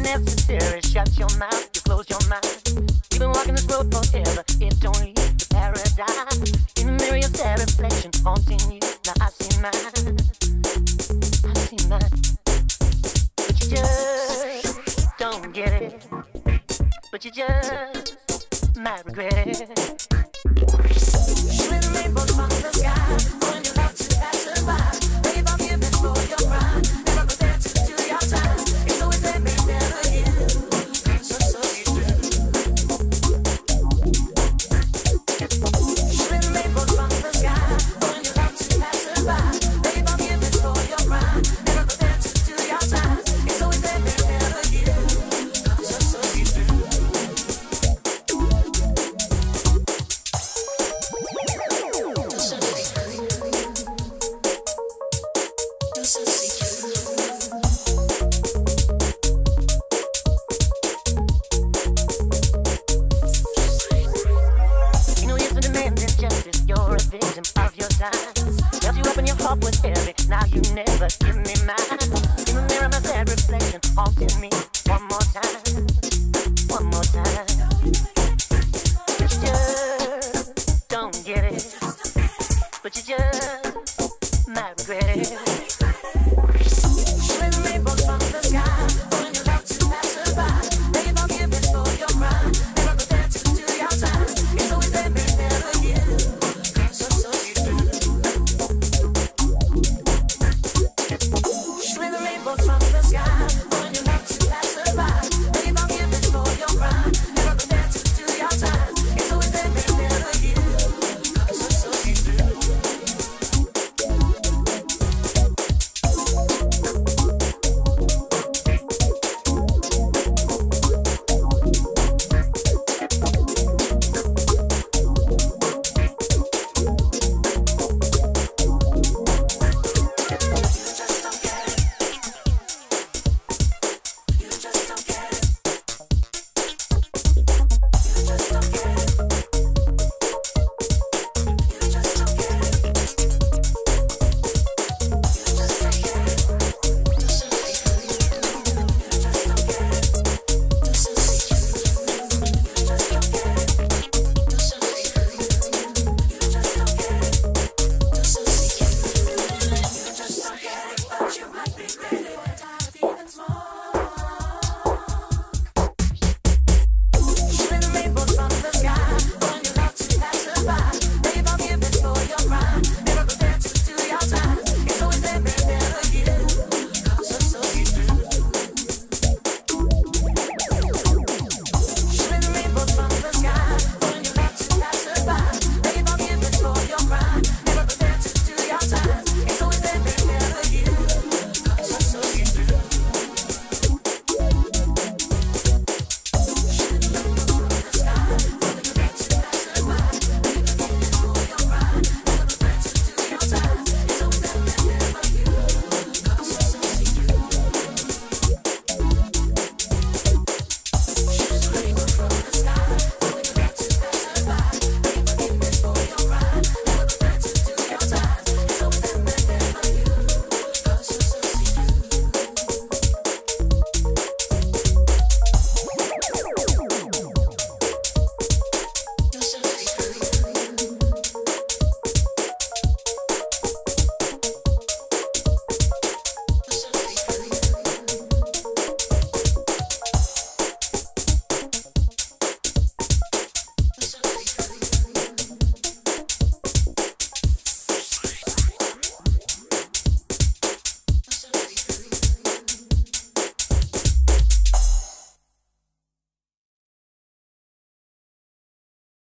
necessary. Shut your mouth, you close your mind. You've been walking this road forever, it don't lead to paradise. In the mirror, your sad reflection haunting you. Now I see mine, I see mine. But you just don't get it. But you just might regret it. Shooting rainbows from the sky, when you love to pass it by. Wave up your best for your pride. Never prepare to do your time. It's always that make never you. So you do. Shooting rainbows from the sky, when you love to pass it by. Wave up your best for your pride. Never prepare to do your time. It's always that make never you. So you do. You're a victim of your time. Held you up and your heart was heavy. Now you never give me mine. In the mirror, my sad reflection haunting me. One more time, one more time. But you just don't get it. But you just might regret it.